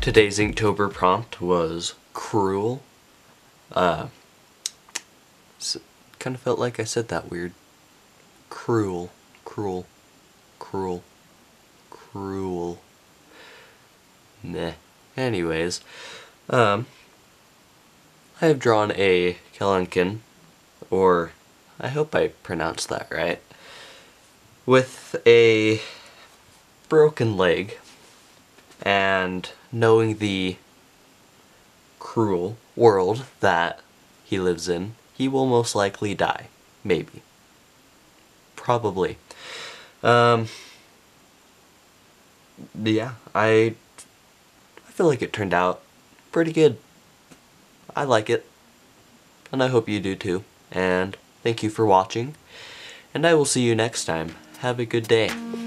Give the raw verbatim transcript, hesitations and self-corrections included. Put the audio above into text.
Today's Inktober prompt was cruel. Uh, kind of felt like I said that weird. Cruel, cruel, cruel, cruel. Meh. Anyways, um, I have drawn a Kellenkin, or I hope I pronounced that right, with a broken leg, and knowing the cruel world that he lives in, he will most likely die. Maybe. Probably. Um, yeah, I, I feel like it turned out pretty good. I like it. And I hope you do too. And thank you for watching. And I will see you next time. Have a good day.